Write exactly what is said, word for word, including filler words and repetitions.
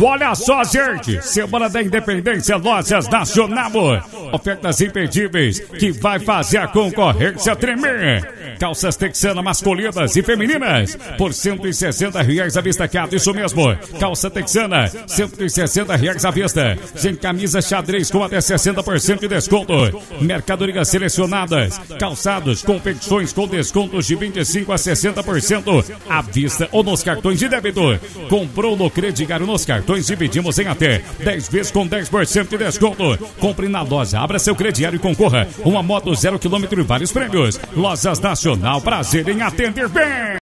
Olha só, gente, Semana da Independência, Lojas Nacional. Ofertas imperdíveis que vai fazer a concorrência tremer. Calças texana masculinas e femininas por cento e sessenta reais à vista cada, isso mesmo. Calça texana, cento e sessenta reais à vista. Sem camisa xadrez com até sessenta por cento de desconto. Mercadorias selecionadas, calçados, confecções com descontos de vinte e cinco a sessenta por cento à vista ou nos cartões de débito. Comprou no crediário nos cartões, dividimos em até dez vezes com dez por cento de desconto. Compre na loja, abra seu crediário e concorra uma moto zero quilômetro e vários prêmios. Lojas Nacional, prazer em atender bem.